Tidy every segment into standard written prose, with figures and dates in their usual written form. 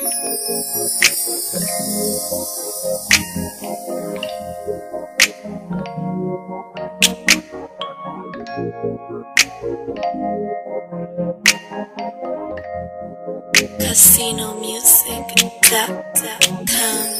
CasinoMusic.com.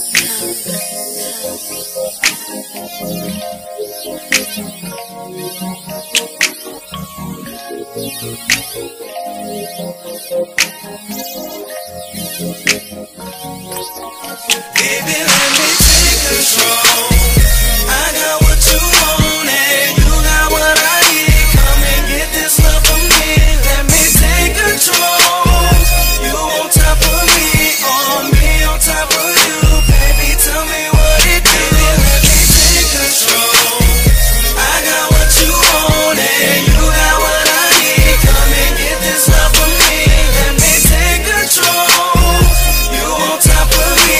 Baby, let me take control. I got what you want and you got what I need. Come and get this love from me. Let me take control. You on top of me, on top of you. Baby, tell me what it do. Let me take control. I got what you want and you got what I need. Come and get this love from me. Let me take control. You on top of me,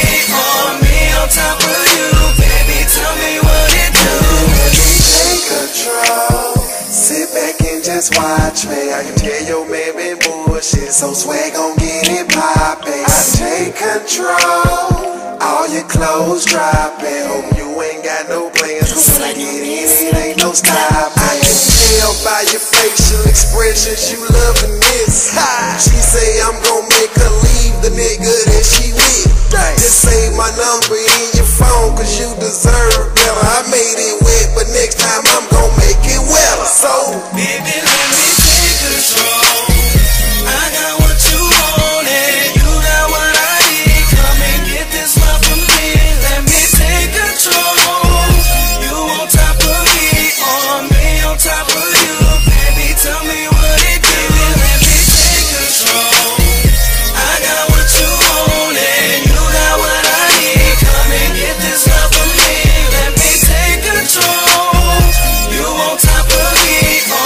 on top of you. Baby, tell me what it do. Let me take control. Sit back and just watch me. I can tell your man been bullshit, so swag gon' get it poppin'. I take control. All your clothes dropping. Hope you ain't got no plans, cause when I get in, it ain't no stopping. I can tell by your facial expressions you loving this. She say I'm gon' make her leave the nigga that she with. Just save my number in your phone, cause you deserve better. I made it wet, but next time I'm gon' make it wetter. So, baby, let me take control. I got what you want and you got what I need. Come and get this love from me. Let me take control. You on top of me, on top of you. Baby, tell me what it do. Let me take control. I got what you want and you got what I need. Come and get this love from me. Let me take control. You on top of me,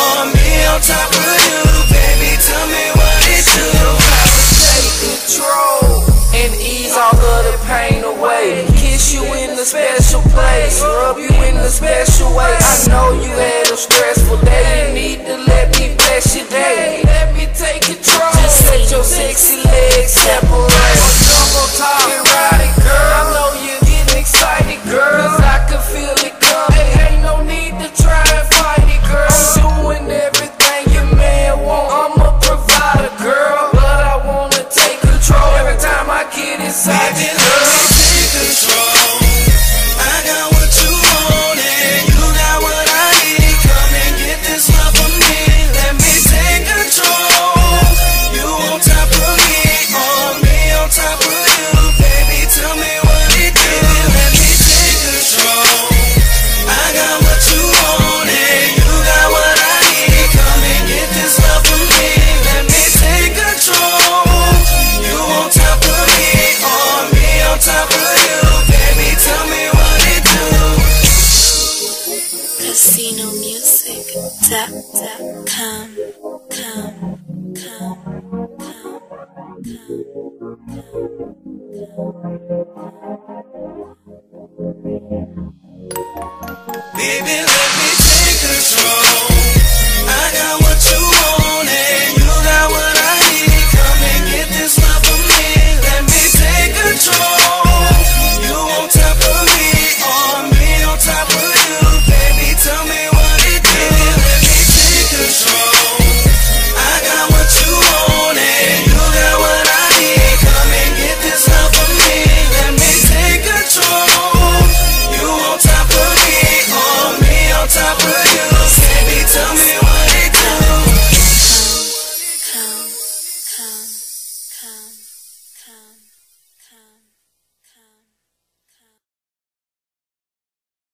on top of you. Baby, tell me what it do. Take control and ease all of the pain away. Kiss you in a special place, rub you in a special way. I know you had a stressful day. You need to let me bless your day. Let me take control. Just let your sexy legs separate. Jump on top and ride it, girl. I know you're getting excited, girl, 'cause I can feel it coming. Ain't no need to try and fight it, girl. I'm doing everything your man want. I'm a provider, girl, but I wanna take control every time I get inside Baby, you, let girl. me take control. I got what you want and you got what I need. Come and get this love from me. Let me take control. You on top of me, on top of you. Baby, tell me what it do. Let me take control. I got what you want and you got what I need. Come and get this love from me. Let me take control. You on top of me, on top of you. Baby, tell me what it do. CasinoMusic.com. Baby, let